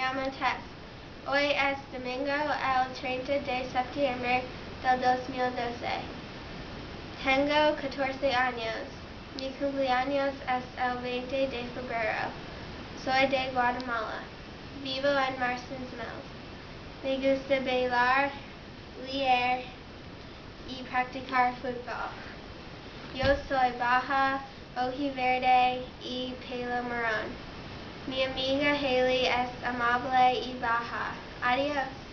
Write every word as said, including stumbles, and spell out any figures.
llamo Tess. Hoy es domingo el treinta de septiembre del dos mil doce. Tengo catorce años. Mi cumpleaños es el veinte de febrero. Soy de Guatemala. Vivo en Marston's Mills. Me gusta bailar, leer y practicar fútbol. Yo soy baja, ojiverde y pelo marrón. Mi amiga Haley es amable y baja. Adiós.